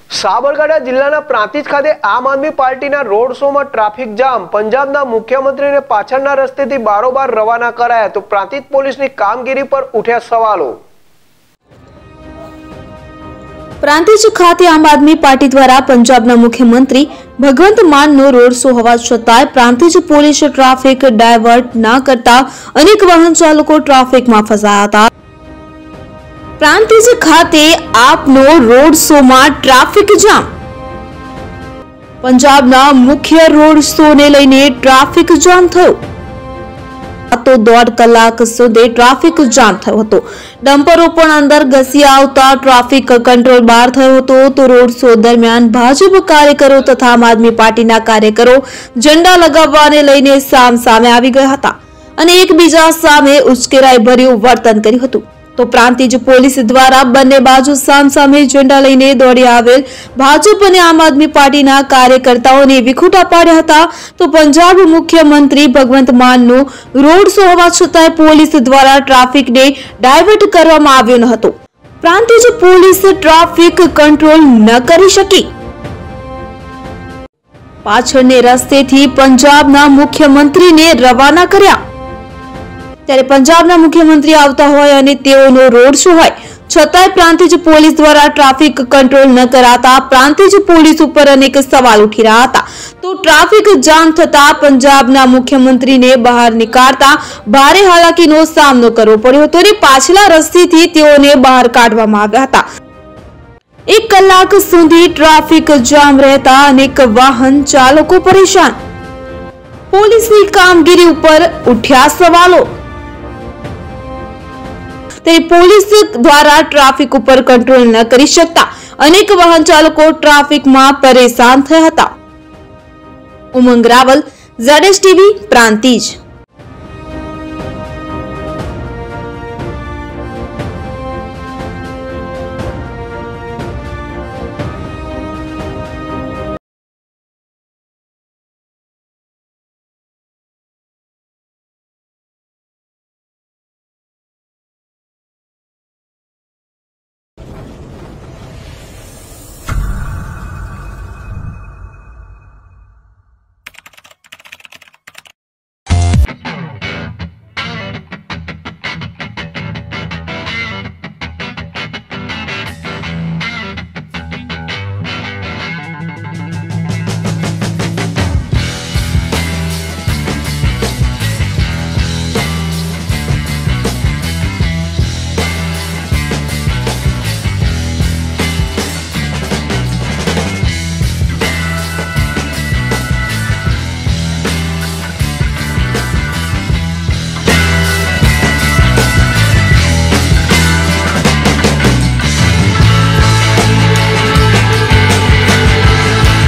સાબરકાંઠા જિલ્લાના પ્રાંતિજ ખાતે આમ આદમી પાર્ટીના રોડ શોમાં ટ્રાફિક જામ। પંજાબના મુખ્યમંત્રીને પાછળના રસ્તેથી બારોબાર રવાના કરાયા તો પ્રાંતિજ પોલીસની કામગીરી પર ઉઠ્યા સવાલો। પ્રાંતિજ ખાતે આમ આદમી પાર્ટી દ્વારા પંજાબના મુખ્યમંત્રી ભગવંત માનનો રોડ શો હોવા છતાંય પ્રાંતિજ પોલીસ ટ્રાફિક ડાયવર્ટ ના કરતા અનેક વાહન ચાલકો ટ્રાફિકમાં ફસાયા હતા। પ્રાંતિજ ખાતે આપનો રોડ શોમાં ટ્રાફિક જામ। પંજાબના મુખ્ય રોડ શોને લઈને ટ્રાફિક જામ થયો તો 1.5 કલાક સુધી ટ્રાફિક જામ થયો હતો। ડમ્પરો પણ અંદર ઘસી આવતા ટ્રાફિક કંટ્રોલ બહાર થયો હતો તો રોડ શો દરમિયાન ભાજપ કાર્યકરો તથા આમ આદમી પાર્ટીના કાર્યકરો ઝંડા લગાવવાને લઈને સામસામે આવી ગયા હતા અને એકબીજા સામે ઉશ્કેરાઈ ભર્યું વર્તન કર્યું હતું। તો પ્રાંતિજ પોલીસ દ્વારા બંને બાજુ સામસામે ઝંડા લઈને દોડી આવેલ ભાજપ અને આમ આદમી પાર્ટીના કાર્યકર્તાઓને વિખૂટા પાડ્યા હતા। તો પંજાબ મુખ્યમંત્રી ભગવંત માનનો રોડ શો હોવા છતાંય પોલીસ દ્વારા ટ્રાફિકને ડાયવર્ટ કરવામાં આવ્યો ન હતો। પ્રાંતિજ પોલીસ ટ્રાફિક કંટ્રોલ ન કરી શકી। પાછળને રસ્તેથી પંજાબના મુખ્યમંત્રીને રવાના કર્યા। ત્યારે પંજાબના મુખ્યમંત્રી આવતા હોય અને તેઓનો રોડ શો હોય છતાંય પ્રાંતિજ પોલીસ દ્વારા ટ્રાફિક કંટ્રોલ ન કરાતા પ્રાંતિજ પોલીસ ઉપર અનેક સવાલ ઉઠી રહ્યા હતા। તો ટ્રાફિક જામ થતા પંજાબના મુખ્યમંત્રીને બહાર નીકાળતા ભારે હાલાકીનો સામનો કરવો પડ્યો હતો અને પાછલા રસ્તેથી તેઓને બહાર કાઢવામાં આવ્યા હતા। 1 કલાક સુધી ટ્રાફિક જામ રહેતા અનેક વાહન ચાલકો પરેશાન। પોલીસની કામગીરી ઉપર ઉઠ્યા સવાલો। પોલીસ દ્વારા ટ્રાફિક ઉપર કંટ્રોલ ન કરી શકતા અનેક વાહન ચાલકો ટ્રાફિકમાં પરેશાન થયા હતા। ઉમંગ રાવલ, ZSTV, પ્રાંતિજ।